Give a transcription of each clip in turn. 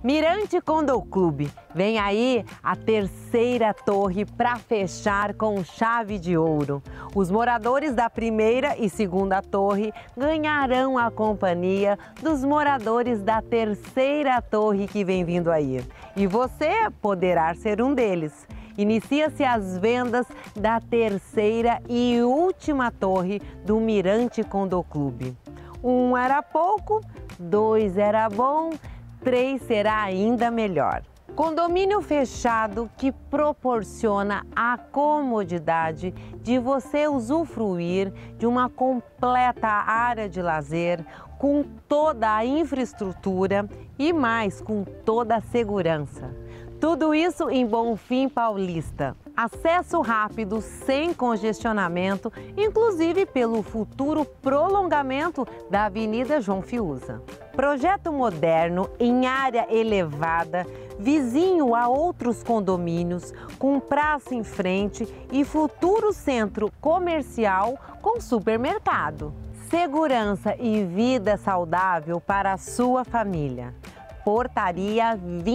Mirante Condo Club, vem aí a terceira torre para fechar com chave de ouro. Os moradores da primeira e segunda torre ganharão a companhia dos moradores da terceira torre que vem vindo aí. E você poderá ser um deles. Inicia-se as vendas da terceira e última torre do Mirante Condo Club. 1 era pouco, 2 era bom, 3 será ainda melhor. Condomínio fechado que proporciona a comodidade de você usufruir de uma completa área de lazer, com toda a infraestrutura e mais, com toda a segurança. Tudo isso em Bonfim Paulista. Acesso rápido, sem congestionamento, inclusive pelo futuro prolongamento da Avenida João Fiuza. Projeto moderno em área elevada, vizinho a outros condomínios, com praça em frente e futuro centro comercial com supermercado. Segurança e vida saudável para a sua família. Portaria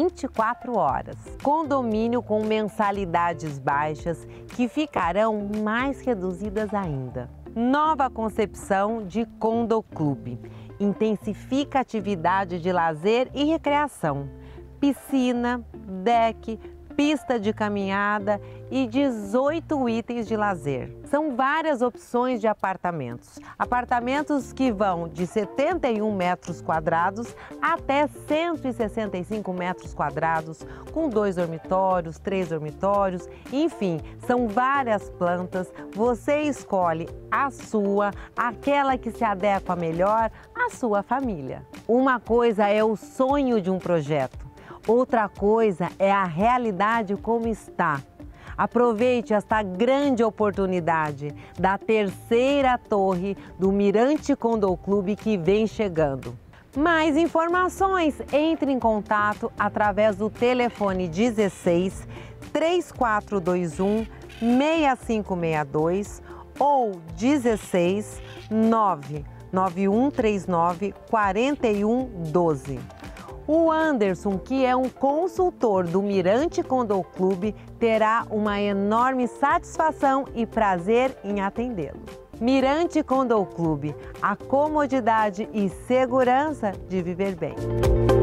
24 horas. Condomínio com mensalidades baixas que ficarão mais reduzidas ainda. Nova concepção de Condo Club. Intensifica a atividade de lazer e recreação. Piscina, deck, pista de caminhada e 18 itens de lazer. São várias opções de apartamentos. Apartamentos que vão de 71 metros quadrados até 165 metros quadrados, com 2 dormitórios, 3 dormitórios, enfim, são várias plantas. Você escolhe a sua, aquela que se adequa melhor à sua família. Uma coisa é o sonho de um projeto. Outra coisa é a realidade como está. Aproveite esta grande oportunidade da terceira torre do Mirante Condo Club que vem chegando. Mais informações, entre em contato através do telefone 16 3421 6562 ou 16 99139 4112. O Anderson, que é um consultor do Mirante Condo Club, terá uma enorme satisfação e prazer em atendê-lo. Mirante Condo Club, a comodidade e segurança de viver bem.